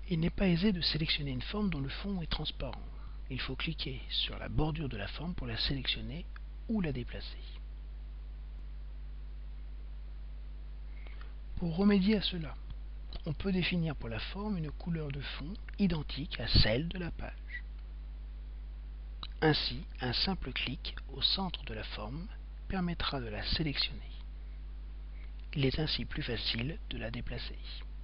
Il n'est pas aisé de sélectionner une forme dont le fond est transparent. Il faut cliquer sur la bordure de la forme pour la sélectionner ou la déplacer. Pour remédier à cela, on peut définir pour la forme une couleur de fond identique à celle de la page. Ainsi, un simple clic au centre de la forme permettra de la sélectionner. Il est ainsi plus facile de la déplacer.